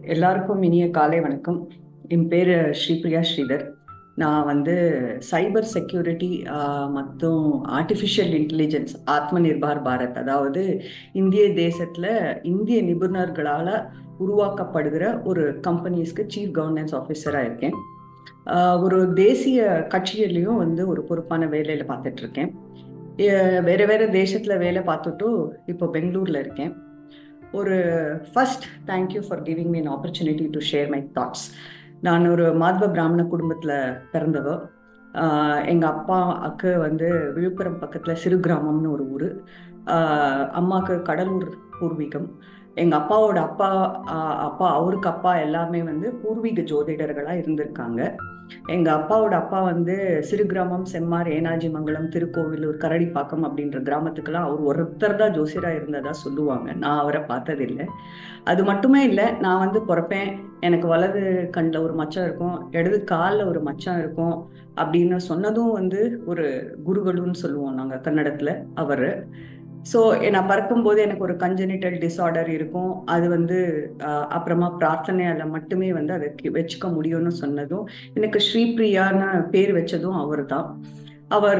எல்லாருக்கும் இனிய காலை வணக்கம். என் பேர் ஸ்ரீபிரியா ஸ்ரீதர். நான் சைபர் செக்யூரிட்டி மற்றும் ஆர்டிஃபிஷியல் இன்டெலிஜென்ஸ் ஆத்ம நிர்பார் பாரத், அதாவது இந்திய தேசத்தில் இந்திய நிபுணர்களால் உருவாக்கப்படுகிற ஒரு கம்பெனிஸ்க்கு சீஃப் கவர்னன்ஸ் ஆஃபீஸராக இருக்கேன். ஒரு தேசிய கட்சியிலையும் ஒரு பொறுப்பான வேலையில் பார்த்துட்ருக்கேன். வேறு வேறு தேசத்தில் வேலை பார்த்துட்டு இப்போ பெங்களூரில் இருக்கேன். ஒரு first thank you for giving me an opportunity to share my thoughts. நான் ஒரு மாதவ பிராமண குடும்பத்தில் பிறந்தவ. எங்கள் அப்பாவுக்கு விழுப்புரம் பக்கத்தில் சிறு கிராமம்னு ஒரு ஊர். அம்மாவுக்கு கடலூர் பூர்வீகம். எங்கள் அப்பாவோட அப்பா அவருக்கு அப்பா எல்லாமே பூர்வீக ஜோதிடர்களாக இருந்திருக்காங்க. எங்கள் அப்பாவோட அப்பா சிறு கிராமம், செம்மார், ஏனாஜி மங்கலம், திருக்கோவிலூர், கரடிப்பாக்கம் அப்படின்ற கிராமத்துக்கெல்லாம் அவர் ஒருத்தர் தான் ஜோசியராக இருந்ததா சொல்லுவாங்க. நான் அவரை பார்த்ததில்லை. அது மட்டுமே இல்லை, நான் பிறப்பேன், எனக்கு வலது கண்ணில் ஒரு மச்சம் இருக்கும், இடது காலில் ஒரு மச்சம் இருக்கும் அப்படின்னு சொன்னதும் ஒரு குருகளுன்னு சொல்லுவோம் நாங்கள் கன்னடத்தில் அவர். ஸோ நான் பறக்கும்போது எனக்கு ஒரு கன்ஜெனிட்டல் டிஸார்டர் இருக்கும். அது அப்புறமா பிரார்த்தனையால் மட்டுமே அதை வச்சுக்க முடியும்னு சொன்னதும், எனக்கு ஸ்ரீபிரியான்னு பேர் வச்சதும் அவர் தான். அவர்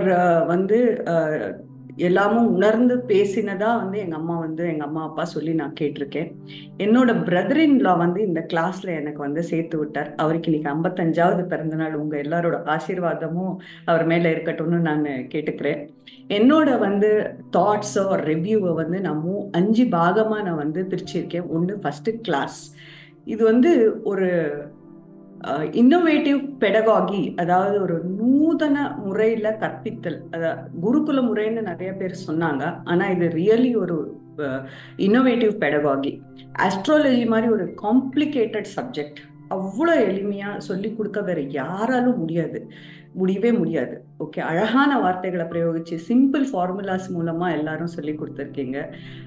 எல்லாமும் உணர்ந்து பேசினதா எங்கள் அம்மா அப்பா சொல்லி நான் கேட்டிருக்கேன். என்னோட பிரதரின்லா இந்த கிளாஸ்ல எனக்கு சேர்த்து விட்டார். அவருக்கு இன்னைக்கு 55வது பிறந்தநாள். உங்க எல்லாரோட ஆசீர்வாதமும் அவர் மேல இருக்கட்டும்னு நான் கேட்டுக்கிறேன். என்னோட தாட்ஸோ ரிவ்யூவை நான் 5 பாகமா நான் பிரிச்சிருக்கேன். ஒன்று ஃபர்ஸ்ட் கிளாஸ். இது ஒரு இன்னோவேட்டிவ் பெடகாகி, அதாவது ஒரு நூதன முறையில கற்பித்தல். குருகுல முறைன்னு நிறைய பேர் சொன்னாங்க, ஆனா இது ரியலி ஒரு இன்னோவேட்டிவ் பெடகாகி. ஆஸ்ட்ராலஜி மாதிரி ஒரு காம்ப்ளிகேட்டட் சப்ஜெக்ட் அவ்வளோ எளிமையா சொல்லி கொடுக்க வேற யாராலும் முடியவே முடியாது. ஓகே, அழகான வார்த்தைகளை பிரயோகிச்சு சிம்பிள் ஃபார்முலாஸ் மூலமா எல்லாரும் சொல்லி கொடுத்துருக்கீங்க.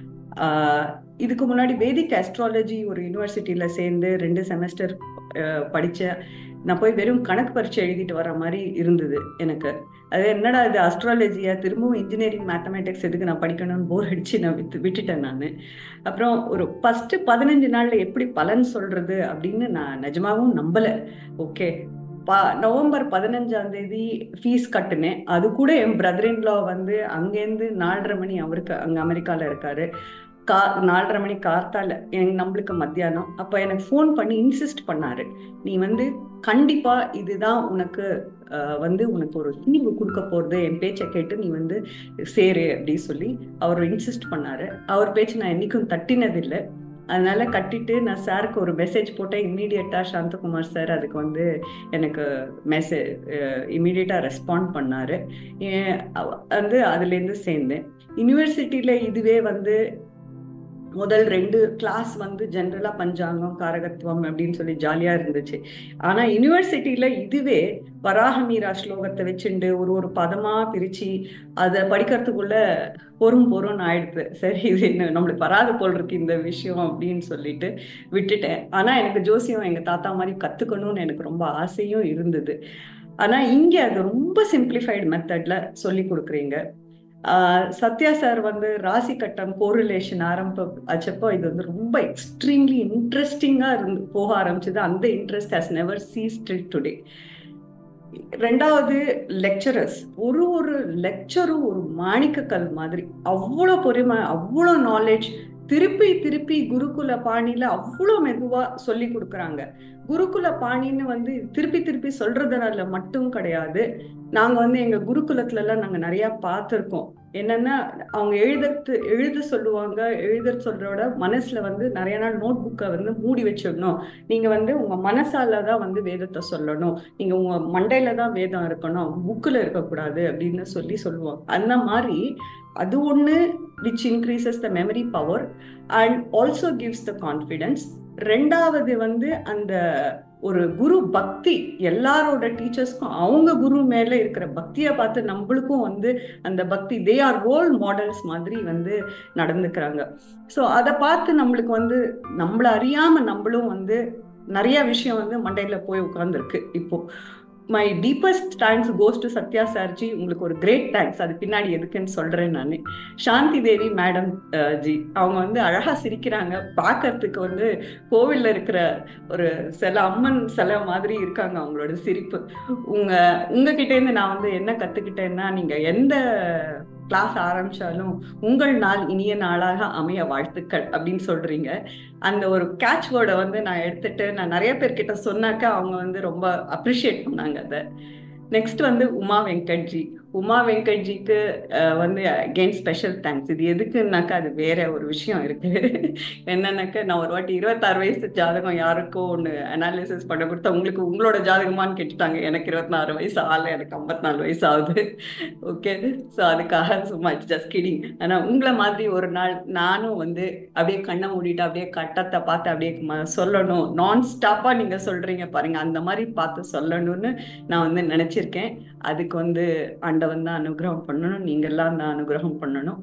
இதுக்கு முன்னாடி வேதிக் ஆஸ்ட்ராலஜி ஒரு யூனிவர்சிட்டியில சேர்ந்து 2 செமஸ்டர் படித்தேன். நான் போய் வெறும் கணக்கு பரீட்சை எழுதிட்டு வர மாதிரி இருந்தது எனக்கு. அது என்னடா இது ஆஸ்ட்ராலஜியா, திரும்பவும் இன்ஜினியரிங் மேத்தமேட்டிக்ஸ் எதுக்கு நான் படிக்கணும்னு போர் அடிச்சு நான் விட்டுட்டேன் நான். அப்புறம் ஒரு ஃபர்ஸ்ட் 15 நாள்ல எப்படி பலன் சொல்றது அப்படின்னு நான் நிஜமாவும் நம்பலை. ஓகே, நவம்பர் 15ஆம் தேதி ஃபீஸ் கட்டுனேன். அது கூட என் பிரதரின்லா அங்கேருந்து 4:30 மணி, அவருக்கு அங்கே அமெரிக்காவில் இருக்காரு, 4:30 மணி கார்த்தால நம்மளுக்கு மத்தியானம். அப்போ எனக்கு ஃபோன் பண்ணி இன்சிஸ்ட் பண்ணாரு, நீ கண்டிப்பா இதுதான் உனக்கு உனக்கு ஒரு தீர்வு கொடுக்க போறது, என் பேச்சை கேட்டு நீ சேரு அப்படின்னு சொல்லி அவர் இன்சிஸ்ட் பண்ணாரு. அவர் பேச்சு நான் என்னைக்கும் தட்டினதில்லை. அதனால கட்டிட்டு நான் சாருக்கு ஒரு மெசேஜ் போட்டேன். இம்மீடியட்டா சாந்தகுமார் சார் அதுக்கு எனக்கு இம்மீடியட்டா ரெஸ்பாண்ட் பண்ணாரு. அதுலேருந்து சேர்ந்தேன். யூனிவர்சிட்டியில இதுவே முதல் 2 கிளாஸ் ஜென்ரலா பஞ்சாங்கம், காரகத்துவம் அப்படின்னு சொல்லி ஜாலியா இருந்துச்சு. ஆனா யூனிவர்சிட்டியில இதுவே வராகமீரா ஸ்லோகத்தை வச்சுண்டு ஒரு பதமா பிரிச்சு அதை படிக்கிறதுக்குள்ள பொறும் ஆயிடுது. சரி, இது என்ன நம்மளுக்கு வராது போல் இருக்கு இந்த விஷயம் அப்படின்னு சொல்லிட்டு விட்டுட்டேன். ஆனா எனக்கு ஜோசியம் எங்க தாத்தா மாதிரி கத்துக்கணும்னு எனக்கு ரொம்ப ஆசையும் இருந்தது. ஆனா இங்க அது ரொம்ப சிம்பிளிஃபைடு மெத்தட்ல சொல்லி கொடுக்குறீங்க. சத்யா சார் ராசி கட்டம் கோரிலேஷன் ஆரம்பிச்சப்போ இது ரொம்ப எக்ஸ்ட்ரீம்லி இன்ட்ரெஸ்டிங்கா போக ஆரம்பிச்சது. அந்த interest has never ceased till today. 2வது லெக்சரர்ஸ், ஒரு லெக்சரும் ஒரு மாணிக்கக்கல் மாதிரி, அவ்வளோ பொறுமை, அவ்வளோ நாலேஜ், திருப்பி குருகுல பாணியில அவ்வளோ மெதுவா சொல்லி கொடுக்குறாங்க. குருகுல பாணின்னு திருப்பி சொல்றதுனால மட்டும் கிடையாது. நாங்க எங்க குருகுலத்துல எல்லாம் நாங்க நிறைய பார்த்துருக்கோம். என்னன்னா, அவங்க எழுத சொல்லுவாங்க. எழுத சொல்றோட மனசுல நிறைய நாள் நோட் புக்கை மூடி வச்சிடணும். நீங்க உங்க மனசாலதான் வேதத்தை சொல்லணும். நீங்க உங்க மண்டையில தான் வேதம் இருக்கணும், புக்குல இருக்கக்கூடாது அப்படின்னு சொல்லுவாங்க. அந்த மாதிரி அது ஒண்ணு which increases the memory power and also gives the confidence. 2வது அந்த ஒரு குரு பக்தி, எல்லாரோட டீச்சர்ஸ்க்கும் அவங்க குரு மேல இருக்கிற பக்தியை பார்த்து நம்மளுக்கும் அந்த பக்தி, தே ஆர் ரோல் மாடல்ஸ் மாதிரி நடந்துக்கிறாங்க. ஸோ அதை பார்த்து நம்மளுக்கு நம்மள அறியாம நம்மளும் நிறைய விஷயம் மண்டையில போய் உட்கார்ந்துருக்கு இப்போ. My deepest thanks goes to Sathya சார்ஜி. உங்களுக்கு ஒரு கிரேட் தேங்க்ஸ். அது பின்னாடி எதுக்குன்னு சொல்றேன் நான். சாந்தி தேவி மேடம் ஜி, அவங்க வந்து அழகா சிரிக்கிறாங்க. பார்க்கறதுக்கு வந்து கோவில்ல இருக்கிற ஒரு சில அம்மன் சிலை மாதிரி இருக்காங்க அவங்களோட சிரிப்பு. உங்ககிட்ட இருந்து நான் வந்து என்ன கத்துக்கிட்டேன்னா, நீங்க எந்த கிளாஸ் ஆரம்பிச்சாலும் உங்கள் நாள் இனிய நாளாக அமைய வாழ்த்துக்கள் அப்படின்னு சொல்றீங்க. அந்த ஒரு கேட்ச் வேர்டை வந்து நான் எடுத்துட்டு நான் நிறைய பேர்கிட்ட சொன்னாக்க அவங்க வந்து ரொம்ப அப்ரிஷியேட் பண்ணாங்க அதை. நெக்ஸ்ட் வந்து உமா வெங்கட்ஜி. உமா வெங்கட்ஜிக்கு வந்து அகெயின் ஸ்பெஷல் தேங்க்ஸ். இது எதுக்குன்னாக்கா அது வேற ஒரு விஷயம் இருக்கு. என்னன்னாக்கா நான் ஒரு வாட்டி 26 வயசு ஜாதகம் யாருக்கோ ஒன்று அனாலிசிஸ் பண்ண கொடுத்தா உங்களுக்கு உங்களோட ஜாதகமானு கேட்டுட்டாங்க. எனக்கு 26 வயசு ஆகல, எனக்கு 54 வயசு ஆகுது. ஓகே, ஸோ அதுக்காக சும்மா ஜஸ்ட் கிடிங். ஆனால் உங்களை மாதிரி ஒரு நாள் நானும் வந்து அப்படியே கண்ணை மூடிட்டு அப்படியே கட்டத்தை பார்த்து அப்படியே சொல்லணும். நான் ஸ்டாப்பாக நீங்கள் சொல்றீங்க பாருங்க, அந்த மாதிரி பார்த்து சொல்லணும்னு நான் வந்து நினைச்சிருக்கேன். அதுக்கு வந்து ஆண்டவன் தான் அனுகிரகம் பண்ணணும், நீங்கெல்லாம் தான் அனுகிரகம் பண்ணணும்.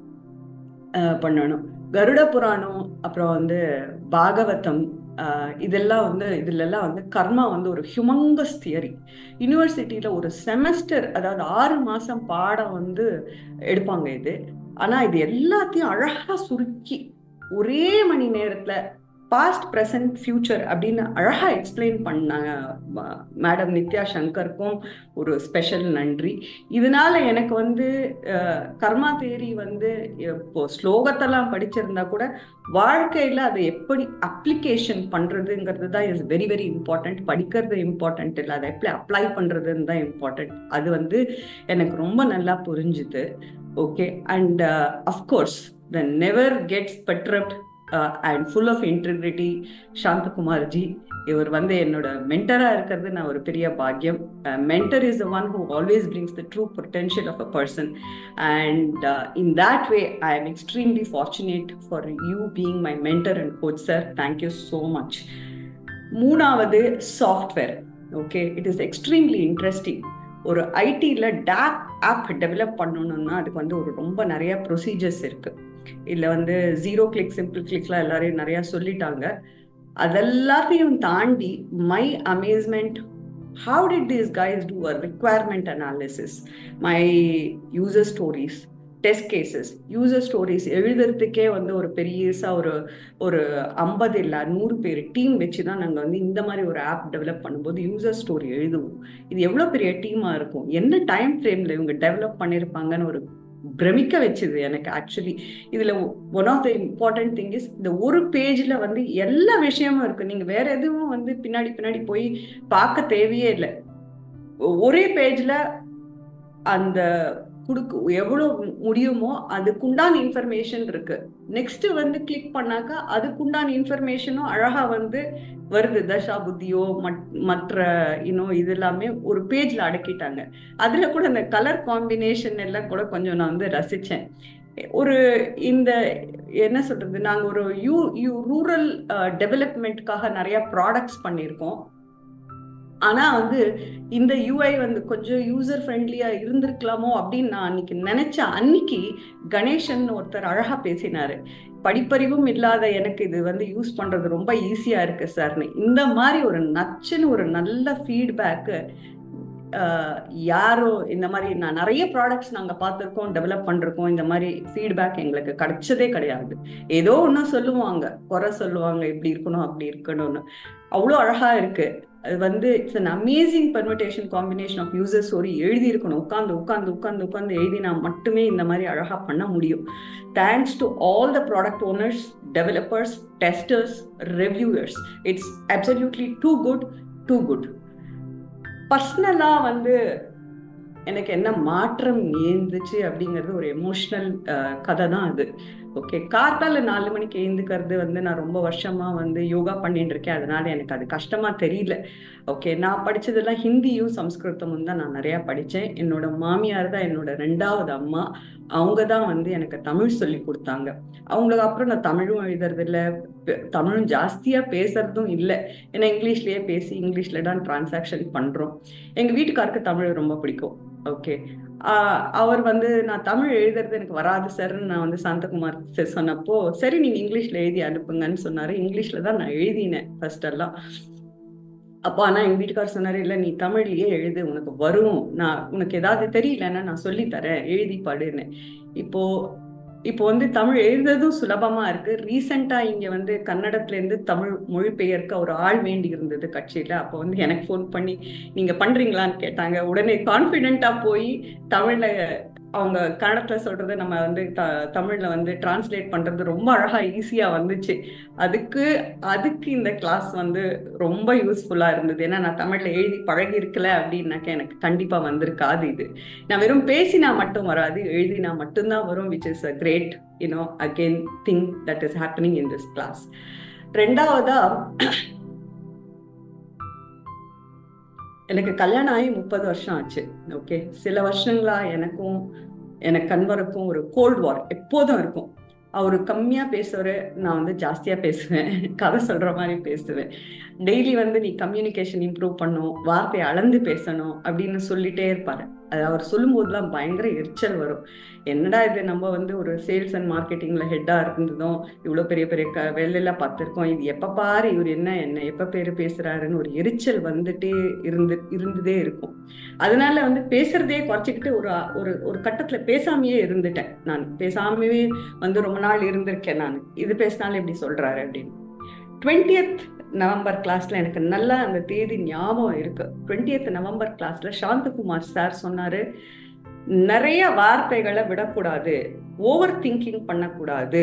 கருட புராணம், அப்புறம் வந்து பாகவதம், இதெல்லாம் வந்து இதுலெல்லாம் வந்து கர்மா வந்து ஒரு ஹியூமங்கஸ் தியரி. யூனிவர்சிட்டியில ஒரு செமஸ்டர், அதாவது 6 மாசம் பாடம் வந்து எடுப்பாங்க இது. ஆனா இது எல்லாத்தையும் அழகா சுருக்கி ஒரே மணி நேரத்துல பாஸ்ட் ப்ரெசன்ட் ஃபியூச்சர் அப்படின்னு அழகா எக்ஸ்பிளைன் பண்ணாங்க மேடம் நித்யா சங்கருக்கும் ஒரு ஸ்பெஷல் நன்றி. இதனால எனக்கு வந்து கர்மா தேரி வந்து இப்போ ஸ்லோகத்தெல்லாம் படிச்சிருந்தா கூட வாழ்க்கையில அதை எப்படி அப்ளிகேஷன் பண்றதுங்கிறது தான் இஸ் வெரி வெரி இம்பார்ட்டன்ட். படிக்கிறது இம்பார்ட்டன்ட் இல்லை, அதை எப்படி அப்ளை பண்றதுன்னு தான் இம்பார்ட்டன்ட். அது வந்து எனக்கு ரொம்ப நல்லா புரிஞ்சுது. Okay, and of course the never gets பெட்ரப்ட் and full of integrity சாந்தகுமார்ஜி. இவர் வந்து என்னோட மென்டரா இருக்கிறது நான் ஒரு பெரிய பாக்கியம். Mentor is the one who always brings the true potential of a person, and in that way I am extremely fortunate for you being my mentor and coach sir. Thank you so much. மூணாவது software. Okay, it is extremely interesting. ஒரு ஐடியில் tape app develop பண்ணணும்னா அதுக்கு வந்து ஒரு ரொம்ப நிறைய procedures இருக்கு. இதில் வந்து 0 கிளிக் சிம்பிள் கிளிக்லாம் எல்லாரையும் நிறையா சொல்லிட்டாங்க. அதெல்லாத்தையும் தாண்டி my amazement, how did these guys do a requirement analysis, my user stories, test cases, user stories எழுதுறதுக்கே வந்து ஒரு பெரியசா ஒரு 50 இல்லை 100 பேர் டீம் வச்சு தான் நாங்கள் வந்து இந்த மாதிரி ஒரு ஆப் டெவலப் பண்ணும்போது யூசர் ஸ்டோரி எழுதுவோம். இது எவ்வளோ பெரிய டீமாக இருக்கும், என்ன டைம் ஃப்ரேமில் இவங்க டெவலப் பண்ணியிருப்பாங்கன்னு ஒரு பிரமிக்க வச்சுது எனக்கு. ஆக்சுவலி இதில் one of the important thing is இந்த ஒரு பேஜில் வந்து எல்லா விஷயமும் இருக்குது. நீங்கள் வேற எதுவும் வந்து பின்னாடி போய் பார்க்க தேவையே இல்லை. ஒரே பேஜில் அந்த எவ்வளோ முடியுமோ அதுக்குண்டான இன்ஃபர்மேஷன் இருக்கு. நெக்ஸ்ட் வந்து கிளிக் பண்ணாக்கா அதுக்குண்டான இன்ஃபர்மேஷனும் அழகா வந்து வருது. தசா புத்தியோ மற்ற இது எல்லாமே ஒரு பேஜ்ல அடக்கிட்டாங்க. அதுல கூட அந்த கலர் காம்பினேஷன் எல்லாம் கூட கொஞ்சம் நான் வந்து ரசிச்சேன். ஒரு இந்த என்ன சொல்றது, நாங்க ஒரு ரூரல் டெவலப்மெண்ட்காக நிறைய ப்ராடக்ட்ஸ் பண்ணியிருக்கோம். ஆனா வந்து இந்த யூஐ வந்து கொஞ்சம் யூசர் ஃப்ரெண்ட்லியா இருந்திருக்கலாமோ அப்படின்னு நான் அன்னைக்கு நினைச்சேன். அன்னைக்கு கணேசன் ஒருத்தர் அழகா பேசினாரு, படிப்பறிவும் இல்லாத எனக்கு இது வந்து யூஸ் பண்றது ரொம்ப ஈஸியா இருக்கு சார்னு. இந்த மாதிரி ஒரு நச்சுன்னு ஒரு நல்ல ஃபீட்பேக்கு யாரோ இந்த மாதிரி நான் நிறைய ப்ராடக்ட்ஸ் நாங்கள் பார்த்துருக்கோம், டெவலப் பண்ணிருக்கோம். இந்த மாதிரி ஃபீட்பேக் எங்களுக்கு கிடைச்சதே கிடையாது. ஏதோ ஒன்று சொல்லுவாங்க, குறை சொல்லுவாங்க, இப்படி இருக்கணும் அப்படி இருக்கணும்னு. அவ்வளோ அழகா இருக்கு. அது வந்து it's an amazing permutation combination of user story. எழுதி இருக்கணும், உட்காந்து எழுதினா மட்டுமே இந்த மாதிரி அழகா பண்ண முடியும். Thanks to all the product owners, developers, testers, reviewers. It's absolutely too good. பர்சனலாக வந்து எனக்கு என்ன மாற்றம் ஏந்துச்சு அப்படிங்கிறது ஒரு எமோஷ்னல் கதை தான் அது. ஓகே, காத்தால 4 மணிக்கு எழுந்துக்கிறது வந்து நான் ரொம்ப வருஷமா வந்து யோகா பண்ணிட்டு இருக்கேன். அதனால எனக்கு அது கஷ்டமா தெரியல. ஓகே, நான் படிச்சதெல்லாம் ஹிந்தியும் சம்ஸ்கிருதமும் தான் நான் நிறைய படித்தேன். என்னோட மாமியார் தான் என்னோட 2வது அம்மா. அவங்க தான் வந்து எனக்கு தமிழ் சொல்லி கொடுத்தாங்க. அவங்களுக்கு அப்புறம் நான் தமிழும் எழுதுறது இல்லை, தமிழும் ஜாஸ்தியா பேசுறதும் இல்லை. ஏன்னா இங்கிலீஷ்லயே பேசி இங்கிலீஷ்ல தான் டிரான்சாக்ஷன் பண்றோம். எங்க வீட்டுக்காருக்கு தமிழ் ரொம்ப பிடிக்கும். ஓகே, அவர் வந்து நான் தமிழ் எழுதுறது எனக்கு வராது சார்ன்னு நான் வந்து சாந்தகுமார் சார் சொன்னப்போ, சரி நீங்க இங்கிலீஷ்ல எழுதி அனுப்புங்கன்னு சொன்னாரு. இங்கிலீஷ்ல தான் நான் எழுதினேன் ஃபர்ஸ்ட் எல்லாம். அப்போ ஆனா எங்க வீட்டுக்காரர் சொன்னாரு, இல்ல நீ தமிழ்லயே எழுது, உனக்கு வரும், நான் உனக்கு ஏதாவது தெரியலன்னா நான் சொல்லி தரேன், எழுதி பாடுன்னு. இப்போ இப்போ வந்து தமிழ் எழுதுறதும் சுலபமா இருக்கு. ரீசெண்டா இங்க வந்து கன்னடத்துல இருந்து தமிழ் மொழிபெயர்க்க ஒரு ஆள் வேண்டி இருந்தது கட்சியில. அப்போ வந்து எனக்கு ஃபோன் பண்ணி நீங்க பண்றீங்களான்னு கேட்டாங்க. உடனே கான்ஃபிடென்ட்டா போய் தமிழ்ல அவங்க கன்னடத்துல சொல்றதை நம்ம வந்து தமிழ்ல வந்து டிரான்ஸ்லேட் பண்றது ரொம்ப அழகா ஈஸியா வந்துச்சு. அதுக்கு அதுக்கு இந்த கிளாஸ் வந்து ரொம்ப யூஸ்ஃபுல்லா இருந்தது. ஏன்னா நான் தமிழ்ல எழுதி பழகி இருக்கல அப்படின்னாக்க எனக்கு கண்டிப்பா வந்திருக்காது. இது நான் வெறும் பேசினா மட்டும் வராது, எழுதினா மட்டும்தான் வரும், which is a great again thing that is happening in this class. ரெண்டாவதா, எனக்கு கல்யாணம் ஆகி 30 வருஷம் ஆச்சு. ஓகே, சில வருஷங்களா எனக்கும் எனக்கு கணவருக்கும் ஒரு கோல்ட் வார் எப்போதும் இருக்கும். அவரு கம்மியா பேசுவாரு, நான் வந்து ஜாஸ்தியா பேசுவேன், கதை சொல்ற மாதிரி பேசுவேன். டெய்லி வந்து நீ கம்யூனிகேஷன் இம்ப்ரூவ் பண்ணும், வார்த்தையை அளந்து பேசணும் அப்படின்னு சொல்லிட்டே இருப்பாரு. அது அவர் சொல்லும் போதுலாம் பயங்கர எரிச்சல் வரும். என்னடா இது, நம்ம வந்து ஒரு சேல்ஸ் அண்ட் மார்க்கெட்டிங்ல ஹெட்டா இருந்ததும் இவ்வளவு பெரிய பெரிய வேலையெல்லாம் பார்த்திருக்கோம், இது எப்ப பாரு இவர் என்ன எப்ப பேரு பேசுறாருன்னு ஒரு எரிச்சல் வந்துட்டே இருந்ததே இருக்கும். அதனால வந்து பேசுறதே குறைச்சிக்கிட்டு ஒரு ஒரு ஒரு கட்டத்துல பேசாமையே இருந்துட்டேன். நான் பேசாமவே வந்து ரொம்ப நாள் இருந்திருக்கேன். நான் இது பேசினாலும் எப்படி சொல்றாரு அப்படின்னு. 20th நவம்பர் கிளாஸ்ல எனக்கு நல்லா அந்த தேதி ஞாபகம் இருக்கு. 20th நவம்பர் கிளாஸ்ல சாந்தகுமார் சார் சொன்னாரு, நிறைய வார்த்தைகளை விடக்கூடாது, ஓவர் திங்கிங் பண்ணக்கூடாது,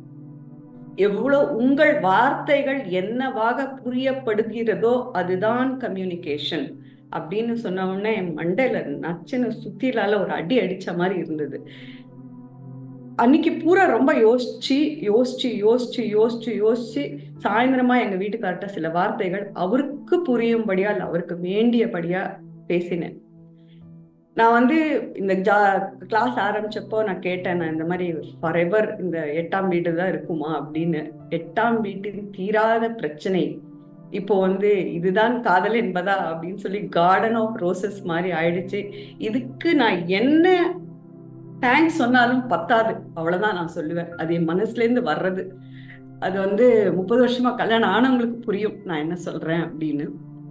எவ்வளவு உங்கள் வார்த்தைகள் என்னவாக புரியப்படுகிறதோ அதுதான் கம்யூனிகேஷன் அப்படின்னு சொன்ன உடனே என் மண்டையில நச்சுன்னு சுத்திலால ஒரு அடி அடிச்ச மாதிரி இருந்தது. அன்னைக்கு பூரா ரொம்ப யோசிச்சு யோசிச்சு யோசிச்சு யோசிச்சு யோசிச்சு சாயந்தரமா எங்க வீட்டுக்கார்ட்ட சில வார்த்தைகள் அவருக்கு புரியும்படியா இல்ல அவருக்கு வேண்டியபடியா பேசினேன். நான் வந்து இந்த கிளாஸ் ஆரம்பிச்சப்போ நான் கேட்டேன், நான் இந்த மாதிரி ஃபாரெவர் இந்த 8ஆம் வீடு தான் இருக்குமா அப்படின்னு. 8ஆம் வீட்டின் தீராத பிரச்சனை இப்போ வந்து இதுதான் காதல் என்பதா அப்படின்னு சொல்லி கார்டன் ஆஃப் ரோசஸ் மாதிரி ஆயிடுச்சு. இதுக்கு நான் என்ன தேங்க்ஸ் சொன்னாலும் பத்தாது, அவ்வளவுதான் நான் சொல்லுவேன். அது என் மனசுல இருந்து வர்றது. அது வந்து 30 வருஷமா கல்யாணம் ஆனவங்களுக்கு புரியும் நான் என்ன சொல்றேன் அப்படின்னு.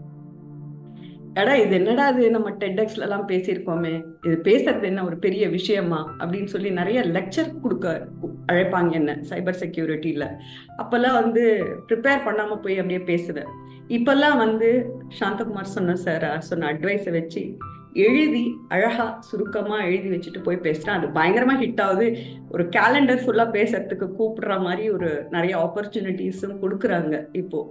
எடா இது என்னடா இது, நம்ம டெட்எக்ஸ்ல எல்லாம் பேசியிருக்கோமே, இது பேசுறது என்ன ஒரு பெரிய விஷயமா அப்படின்னு சொல்லி நிறைய லெக்சர் கொடுக்க அழைப்பாங்க என்ன சைபர் செக்யூரிட்டியில. அப்பெல்லாம் வந்து ப்ரிப்பேர் பண்ணாம போய் அப்படியே பேசுவேன். இப்பெல்லாம் வந்து சாந்தகுமார் சொன்ன அட்வைஸை வச்சு எழுதி அழகா சுருக்கமா எழுதி வச்சுட்டு போய் பேசுறேன். அது பயங்கரமா ஹிட் ஆகுது. ஒரு கேலண்டர் ஃபுல்லா பேசுறதுக்கு கூப்பிடுற மாதிரி ஒரு நிறைய ஆப்பர்ச்சுனிட்டிஸும் கொடுக்குறாங்க. இப்போ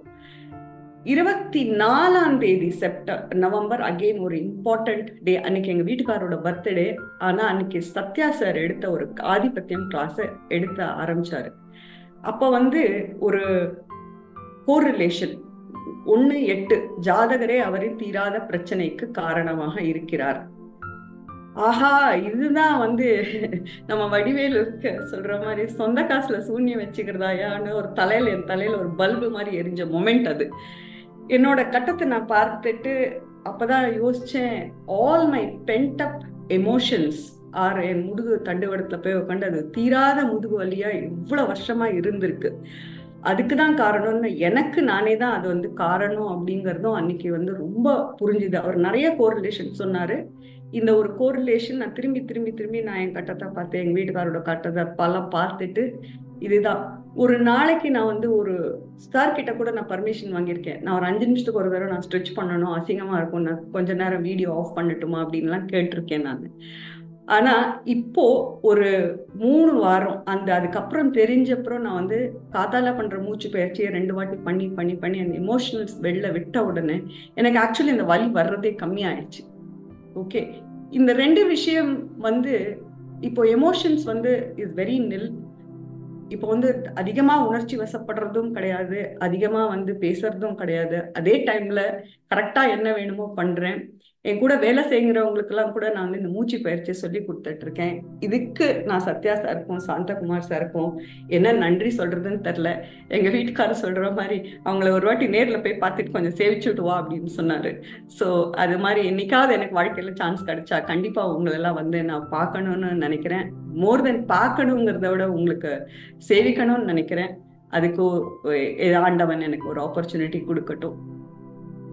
24ஆம் தேதி நவம்பர் அகெயின் ஒரு இம்பார்ட்டன்ட் டே. அன்னைக்கு எங்க வீட்டுக்காரோட பர்த்டே. ஆனா அன்னைக்கு சத்யா சார் எடுத்த ஒரு ஆதிபத்தியம் கிளாஸ் எடுத்த ஆரம்பிச்சாரு. அப்ப வந்து ஒரு கோரிலேஷன் 1-8 ஜாதகரே அவரின் தீராத பிரச்சனைக்கு காரணமாக இருக்கிறார். ஆஹா, இதுதான் வந்து நம்ம வடிவேலு சொல்ற மாதிரி சொந்த காசுல சூன்யம் வச்சுக்கிறதாயான்னு ஒரு என் தலையில ஒரு பல்பு மாதிரி எரிஞ்ச மொமெண்ட் அது. என்னோட கட்டத்தை நான் பார்த்துட்டு அப்பதான் யோசிச்சேன், all my pent up emotions are என் முதுகு தண்டுவடத்துல போய் உட்காந்து அது தீராத முதுகு வலியா இவ்வளவு வருஷமா இருந்திருக்கு. அதுக்குதான் காரணம்னு எனக்கு நானே தான் அது வந்து காரணம் அப்படிங்கறதும் அன்னைக்கு வந்து ரொம்ப புரிஞ்சுது. அவர் நிறைய கோரிலேஷன் சொன்னாரு. இந்த ஒரு கோரிலேஷன் நான் திரும்பி திரும்பி திரும்பி நான் என் கட்டத்தை பார்த்தேன், எங்க வீட்டுக்காரோட கட்டத்தை பலம் பார்த்துட்டு இதுதான். ஒரு நாளைக்கு நான் வந்து ஒரு ஸ்டார் கிட்ட கூட நான் பர்மிஷன் வாங்கியிருக்கேன். நான் ஒரு 5 நிமிஷத்துக்கு ஒரு தடவை நான் ஸ்ட்ரெச் பண்ணணும், அசிங்கமா இருக்கும், நான் கொஞ்ச நேரம் வீடியோ ஆஃப் பண்ணட்டுமா அப்படின்லாம் கேட்டிருக்கேன் நான். ஆனா இப்போ ஒரு 3 வாரம் அதுக்கப்புறம் தெரிஞ்சப்புறம் நான் வந்து காத்தால பண்ற மூச்சு பயிற்சியை 2 வாட்டி பண்ணி பண்ணி பண்ணி அந்த எமோஷனல்ஸ் வெளில விட்ட உடனே எனக்கு ஆக்சுவலி இந்த வலி வர்றதே கம்மியாயிடுச்சு. ஓகே, இந்த 2 விஷயம் வந்து இப்போ எமோஷன்ஸ் வந்து இஸ் வெரி நில். இப்போ வந்து அதிகமா உணர்ச்சி வசப்படுறதும் கிடையாது, அதிகமா வந்து பேசுறதும் கிடையாது. அதே டைம்ல கரெக்டா என்ன வேணுமோ பண்றேன். என் கூட வேலை செய்கிறவங்களுக்கு எல்லாம் கூட நான் வந்து இந்த மூச்சு பயிற்சி சொல்லி கொடுத்துட்டு இருக்கேன். இதுக்கு நான் சத்யா சாருக்கும் சாந்தகுமார் சாருக்கும் என்ன நன்றி சொல்றதுன்னு தெரியல. எங்க வீட்டுக்காரர் சொல்ற மாதிரி அவங்கள ஒரு வாட்டி நேர்ல போய் பார்த்துட்டு கொஞ்சம் சேவிச்சுட்டு வா அப்படின்னு சொன்னாரு. ஸோ அது மாதிரி என்னைக்காவது எனக்கு வாழ்க்கையில சான்ஸ் கிடைச்சா கண்டிப்பா உங்களெல்லாம் வந்து நான் பார்க்கணும்னு நினைக்கிறேன். மோர் தென் பார்க்கணுங்கிறத விட உங்களுக்கு சேவிக்கணும்னு நினைக்கிறேன். அதுக்கு ஆண்டவன் எனக்கு ஒரு ஆப்பர்ச்சுனிட்டி கொடுக்கட்டும்.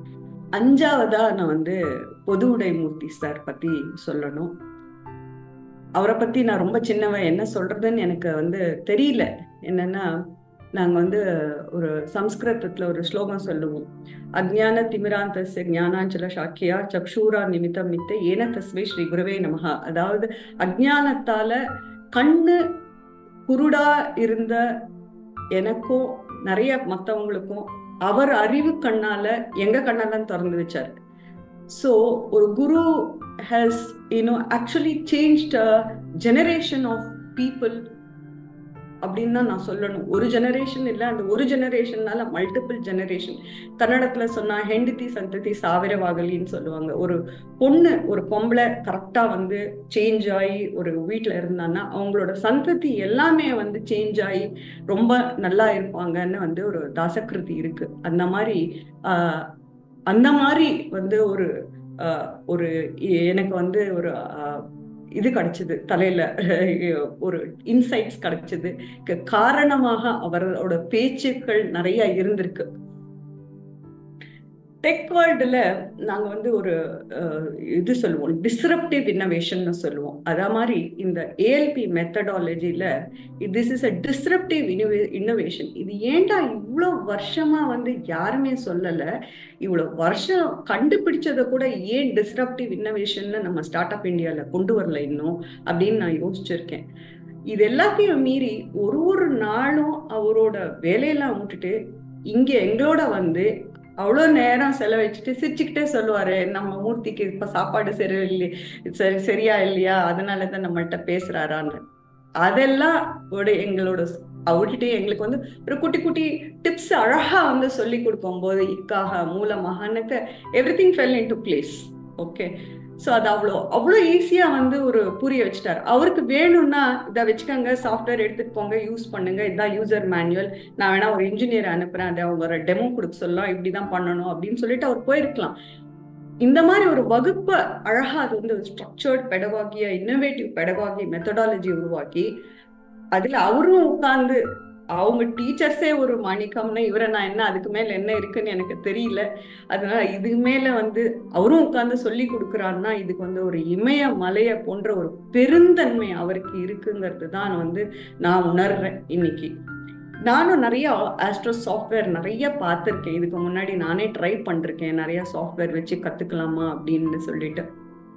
அஞ்சாவதா நான் வந்து பொது உடைமூர்த்தி சார் பத்தி சொல்லணும். அவரை பத்தி நான் ரொம்ப சின்னவன், என்ன சொல்றதுன்னு எனக்கு வந்து தெரியல. என்னன்னா, நாங்க வந்து ஒரு சம்ஸ்கிருதத்துல ஒரு ஸ்லோகம் சொல்லுவோம். அஜ்ஞான திமிராந்தஸ்ய ஞானாஞ்சல சாக்கியா சக்ஷூரா நிமித்தம் மித்த ஏன தஸ்மை ஸ்ரீ குருவே நமஹா. அதாவது அஜ்ஞானத்தால கண்ணு குருடா இருந்த எனக்கும் நிறைய மற்றவங்களுக்கும் அவர் அறிவு கண்ணால எங்க கண்ணெல்லாம் திறந்து வச்சாரு. ஸோ ஒரு குரு has actually changed a generation of people அப்படின்னு தான் நான் சொல்லணும். ஒரு ஜெனரேஷன் இல்லை, அந்த ஒரு ஜெனரேஷன்னால மல்டிபிள் ஜெனரேஷன். கன்னடத்துல சொன்னா ஹெண்டித்தி சந்ததி சாவிரவாகலின்னு சொல்லுவாங்க. ஒரு பொண்ணு, ஒரு பொம்பளை கரெக்டா வந்து சேஞ்ச் ஆகி ஒரு வீட்டுல இருந்தான்னா அவங்களோட சந்ததி எல்லாமே வந்து சேஞ்ச் ஆகி ரொம்ப நல்லா இருப்பாங்கன்னு வந்து ஒரு தாசகிருதி இருக்கு. அந்த மாதிரி வந்து ஒரு எனக்கு வந்து ஒரு இது கிடைச்சது, தலையில ஒரு இன்சைட்ஸ் கிடைச்சது. காரணமாக அவரோட பேச்சுக்கள் நிறைய இருந்திருக்கு. டெக் வேர்ல்டுல நாங்க வந்து ஒரு இது சொல்லுவோம், டிஸ்ரப்டிவ் இன்னோவேஷன் சொல்லுவோம். அதே மாதிரி இந்த ஏஎல்பி மெத்தடாலஜில this is a disruptive innovation. இது ஏன்டா இவ்வளோ வருஷமா வந்து யாருமே சொல்லலை, இவ்வளோ வருஷம் கண்டுபிடிச்சதை கூட ஏன் டிஸ்ரப்டிவ் இன்னோவேஷன் நம்ம ஸ்டார்ட் அப் இந்தியாவில் கொண்டு வரல இன்னும் அப்படின்னு நான் யோசிச்சிருக்கேன். இது எல்லாத்தையும் மீறி ஒரு நாளும் அவரோட வேலையெல்லாம் விட்டுட்டு இங்க எங்களோட வந்து அவ்வளோ நேரம் செலவழிச்சுட்டு சிரிச்சுக்கிட்டே சொல்லுவாரு, நம்ம மூர்த்திக்கு இப்ப சாப்பாடு சரியா இல்லையா, அதனாலதான் நம்மள்கிட்ட பேசுறாரான்னு. அதெல்லாம் எங்களோட அவர்கிட்ட எங்களுக்கு வந்து ஒரு குட்டி குட்டி டிப்ஸ் அழகா வந்து சொல்லி கொடுக்கும் போது இக்காக மூலமாக everything fell into place. Okay, so அது அவ்வளோ ஈஸியா வந்து ஒரு புரிய வச்சுட்டாரு. அவருக்கு வேணும்னா இதை வச்சுக்கோங்க, சாஃப்ட்வேர் எடுத்துட்டு போங்க, யூஸ் பண்ணுங்க, இதுதான் யூசர் மேனுவல், நான் வேணா ஒரு இன்ஜினியர் அனுப்புறேன், அதை அவங்க டெமோ கொடுக்க சொல்லலாம், இப்படிதான் பண்ணணும் அப்படின்னு சொல்லிட்டு அவர் போயிருக்கலாம். இந்த மாதிரி ஒரு வகுப்பை அழகா அது வந்து ஸ்ட்ரக்சர்ட் பெடகாகியா, இன்னோவேட்டிவ் பெடகாகி மெத்தடாலஜி உருவாக்கி அதுல அவரும் உட்கார்ந்து, அவங்க டீச்சர்ஸே ஒரு மாணிக்கம்னா இவரை நான் என்ன அதுக்கு மேல என்ன இருக்குன்னு எனக்கு தெரியல. அதனால இதுக்கு மேல வந்து அவரும் உட்கார்ந்து சொல்லி கொடுக்குறாருன்னா இதுக்கு வந்து ஒரு இமய மலைய போன்ற ஒரு பெருந்தன்மை அவருக்கு இருக்குங்கிறது தான் வந்து நான் உணர்றேன் இன்னைக்கு. நானும் நிறைய ஆஸ்ட்ரோ சாஃப்ட்வேர் நிறைய பார்த்துருக்கேன். இதுக்கு முன்னாடி நானே ட்ரை பண்ணிருக்கேன், நிறைய சாஃப்ட்வேர் வச்சு கத்துக்கலாமா அப்படின்னு சொல்லிட்டு.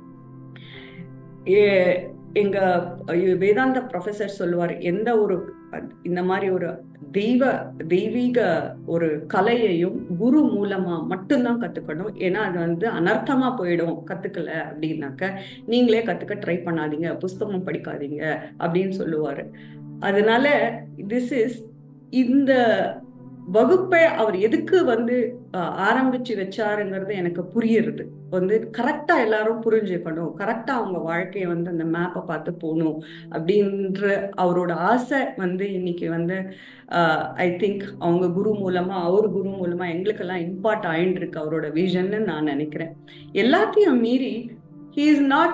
எங்க வேதாந்த ப்ரொஃபசர் சொல்லுவார், எந்த ஒரு இந்த மாதிரி ஒரு தெய்வீக ஒரு கலையையும் குரு மூலமா மட்டும்தான் கத்துக்கணும். ஏன்னா அது வந்து அனர்த்தமா போயிடும் கத்துக்கல அப்படின்னாக்க, நீங்களே கத்துக்க ட்ரை பண்ணாதீங்க, புஸ்தகம் படிக்காதீங்க அப்படின்னு சொல்லுவாரு. அதனால இந்த வகுப்பை அவர் எதுக்கு வந்து ஆரம்பிச்சு வச்சாருங்கிறது எனக்கு புரியுறது. வந்து கரெக்டா எல்லாரும் புரிஞ்சுக்கணும், கரெக்டா அவங்க வாழ்க்கையை வந்து அந்த மேப்பை பார்த்து போகணும் அப்படின்ற அவரோட ஆசை வந்து இன்னைக்கு வந்து ஐ திங்க் அவங்க குரு மூலமா, அவர் குரு மூலமா எங்களுக்கெல்லாம் இம்பார்ட் ஆயின்னு இருக்கு அவரோட விஷன்னு நான் நினைக்கிறேன். எல்லாத்தையும் மீறி he is not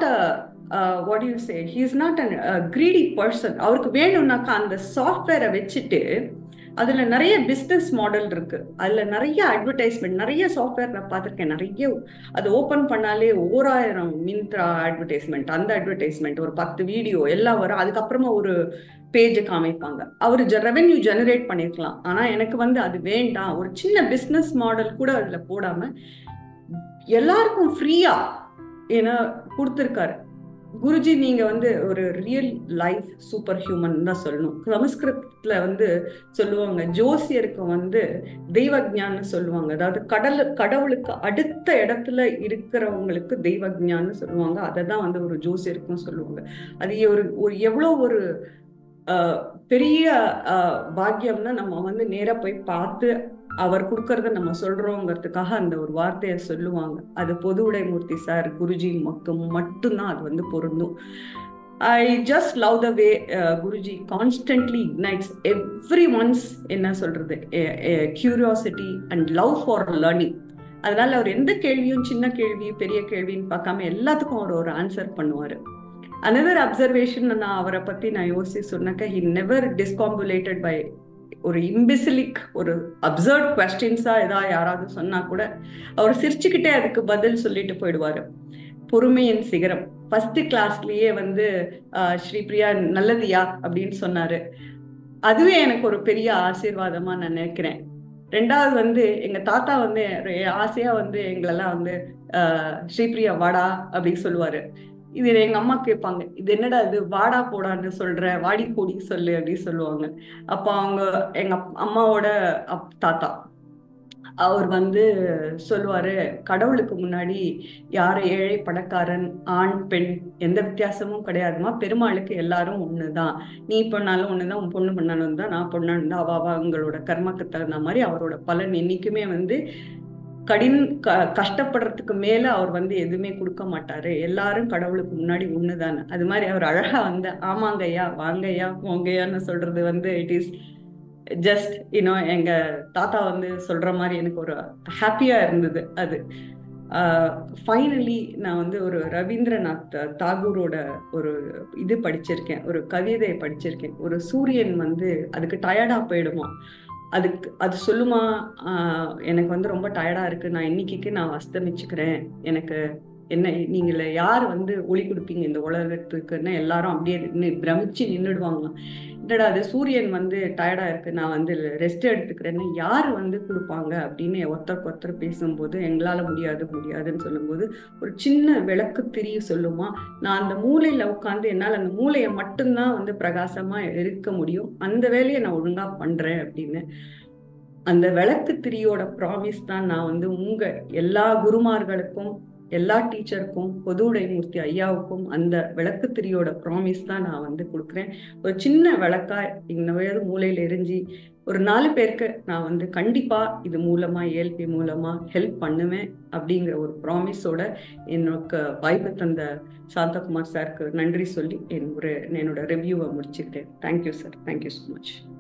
a greedy person. அவருக்கு வேணும்னாக்கா அந்த சாஃப்ட்வேரை வச்சுட்டு அதுல நிறைய பிசினஸ் மாடல் இருக்கு, அதுல நிறைய அட்வர்டைஸ்மெண்ட், நிறைய சாஃப்ட்வேர் நான் பார்த்திருக்கேன். நிறைய அது ஓபன் பண்ணாலே 1000 மிந்த்ரா அட்வர்டைஸ்மெண்ட், அந்த அட்வர்டைஸ்மெண்ட் ஒரு 10 வீடியோ எல்லாம் வரும். அதுக்கப்புறமா ஒரு பேஜ் காமிப்பாங்க. அவரு ரெவென்யூ ஜெனரேட் பண்ணிருக்கலாம். ஆனா எனக்கு வந்து அது வேண்டாம், ஒரு சின்ன பிசினஸ் மாடல் கூட அதுல போடாம எல்லாருக்கும் ஃப்ரீயா ஏன்னா கொடுத்துருக்காரு. குருஜி நீங்க வந்து ஒரு ரியல் லைஃப் சூப்பர் ஹியூமன் தான் சொல்லணும். சமஸ்கிருதத்துல வந்து சொல்லுவாங்க, ஜோசியருக்கு வந்து தெய்வஜான்னு சொல்லுவாங்க. அதாவது கடவுளுக்கு அடுத்த இடத்துல இருக்கிறவங்களுக்கு தெய்வஜான்னு சொல்லுவாங்க. அதை தான் வந்து ஒரு ஜோசியருக்கும் சொல்லுவாங்க. அது ஒரு எவ்வளோ ஒரு பெரிய பாக்கியம்னா நம்ம வந்து நேரா போய் பார்த்து அவர் கொடுக்கறத நம்ம சொல்றோங்கிறதுக்காக அந்த ஒரு வார்த்தையை சொல்லுவாங்க. அது பொது உடைமூர்த்தி சார் குருஜி மட்டும்தான் அது வந்து பொருந்தும். I just love the way Guruji constantly ignites everyone's என்ன சொல்றது curiosity and love for learning. அதனால அவர் எந்த கேள்வியும் சின்ன கேள்வி பெரிய கேள்வின்னு பார்க்காம எல்லாத்துக்கும் அவர் ஒரு ஆன்சர் பண்ணுவாரு. Another observation நான் அவரை பத்தி நான் யோசிச்சு சொன்னாக்க, he never discombobulated by ஒரு இம்பிசிலிக் ஒரு அப்சர்ட் கொஸ்டின்ஸா ஏதாவது யாராவது சொன்னா கூட அவர் சிரிச்சுக்கிட்டே அதுக்கு பதில் சொல்லிட்டு போயிடுவாரு. பொறுமையின் சிகரம். ஃபர்ஸ்ட் கிளாஸ்லயே வந்து ஸ்ரீபிரியா நல்லதியா அப்படின்னு சொன்னாரு. அதுவே எனக்கு ஒரு பெரிய ஆசீர்வாதமா நான் நினைக்கிறேன். ரெண்டாவது வந்து எங்க தாத்தா வந்து ஆசையா வந்து எங்களெல்லாம் வந்து ஸ்ரீபிரியா வாடா அப்படின்னு சொல்லுவாரு. இது எங்க அம்மா கேட்பாங்க, இது என்னடா இது வாடா போடான்னு சொல்ற, வாடி போடி சொல்லு அப்படின்னு சொல்லுவாங்க. அப்ப அவங்க எங்க அம்மாவோட தாத்தா அவர் வந்து சொல்லுவாரு, கடவுளுக்கு முன்னாடி யாரு ஏழை பணக்காரன் ஆண் பெண் எந்த வித்தியாசமும் கிடையாதுமா, பெருமாளுக்கு எல்லாரும் ஒண்ணுதான், நீ பண்ணாலும் ஒண்ணுதான், உன் பொண்ணு பண்ணாலும் தான், நான் பொண்ணாலும் தான், அவங்களோட கர்மக்கு தகுந்த மாதிரி அவரோட பலன் என்னைக்குமே வந்து கஷ்டப்படுறதுக்கு மேல அவர் வந்து எதுவுமே கொடுக்க மாட்டாரு, எல்லாரும் கடவுளுக்கு முன்னாடி ஒண்ணுதானே. அது மாதிரி அவர் அழகா வந்து ஆமாங்கய்யா வாங்கய்யா போங்கய்யான்னு சொல்றது வந்து இட் இஸ் ஜஸ்ட் எங்க தாத்தா வந்து சொல்ற மாதிரி எனக்கு ஒரு ஹாப்பியா இருந்தது அது. ஃபைனலி நான் வந்து ஒரு ரவீந்திரநாத் தாகூரோட ஒரு இது படிச்சிருக்கேன், ஒரு கவிதை படிச்சிருக்கேன். ஒரு சூரியன் வந்து அதுக்கு டயர்டா போயிடுமா, அதுக்கு அது சொல்லுமா, எனக்கு வந்து ரொம்ப டயர்டா இருக்கு, நான் இன்னைக்கு நான் அஸ்தமிச்சுக்கிறேன், எனக்கு என்ன நீங்கள யார் வந்து ஒளி கொடுப்பீங்க இந்த உலகத்துக்குன்னு எல்லாரும் அப்படியே பிரமிச்சு நின்றுடுவாங்களாம். என்னடா அது சூரியன் வந்து டயர்டா இருக்கு, நான் வந்து ரெஸ்ட் எடுத்துக்கிறேன்னு யார் வந்து கொடுப்பாங்க அப்படின்னு ஒருத்தருக்கு ஒருத்தர் பேசும்போது எங்களால முடியாது முடியாதுன்னு சொல்லும்போது ஒரு சின்ன விளக்கு திரிய சொல்லுமா, நான் அந்த மூலையில உட்காந்து என்னால் அந்த மூலையை மட்டும்தான் வந்து பிரகாசமா இருக்க முடியும், அந்த வேலையை நான் ஒழுங்கா பண்றேன் அப்படின்னு. அந்த விளக்கு திரியோட ப்ராமிஸ் தான் நான் வந்து உங்க எல்லா குருமார்களுக்கும் எல்லா டீச்சருக்கும் பொதுவுடைமூர்த்தி ஐயாவுக்கும் அந்த விளக்கு திரியோட ப்ராமிஸ் தான் நான் வந்து கொடுக்குறேன். ஒரு சின்ன விளக்கா இன்னொரு மூலையில எரிஞ்சு ஒரு 4 பேருக்கு நான் வந்து கண்டிப்பா இது மூலமா ஏஎல்பி மூலமா ஹெல்ப் பண்ணுவேன் அப்படிங்கிற ஒரு ப்ராமிஸோட எனக்கு வாய்ப்பு தந்த சாந்தகுமார் சாருக்கு நன்றி சொல்லி என்னோட ரிவ்யூவை முடிச்சுக்கிட்டேன். Thank you sir, thank you so much.